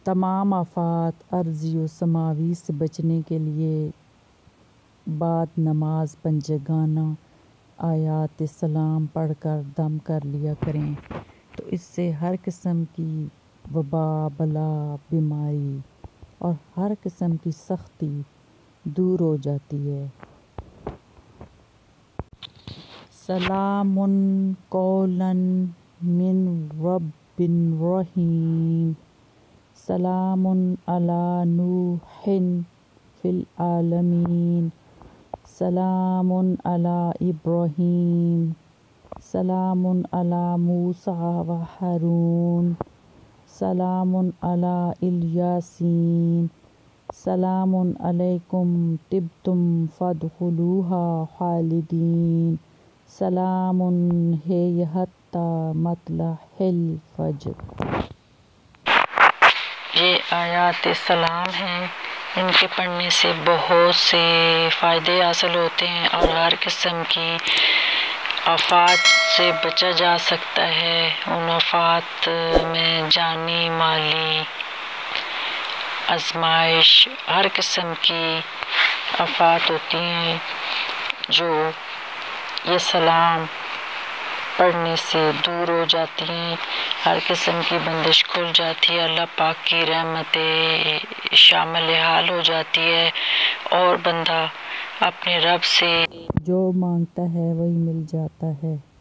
تمام آفات عرضی و سماوی سے بچنے کے لیے بعد نماز پنجگانہ آیات سلام پڑھ کر دم کر لیا کریں تو اس سے ہر قسم کی وبا بلا بیماری اور ہر قسم کی سختی دور ہو جاتی ہے۔ سلام قولا من رب رحیم، سلام علی نوح فی العالمین، سلام علی ابراہیم، سلام علی موسیٰ و ہارون، سلام علی الیاسین، سلام علیکم طبتم فادخلوہا خالدین، سلام ہی حتی مطلع الفجر۔ یہ آیات سلام ہیں، ان کے پڑھنے سے بہت سے فائدے حاصل ہوتے ہیں اور ہر قسم کی آفات سے بچا جا سکتا ہے۔ ان آفات میں جانی مالی آزمائش ہر قسم کی آفات ہوتی ہیں جو یہ سلام پڑھنے سے دور ہو جاتی ہیں، ہر قسم کی بندش کھل جاتی ہے، اللہ پاک کی رحمت شامل حال ہو جاتی ہے اور بندہ اپنے رب سے جو مانگتا ہے وہی مل جاتا ہے۔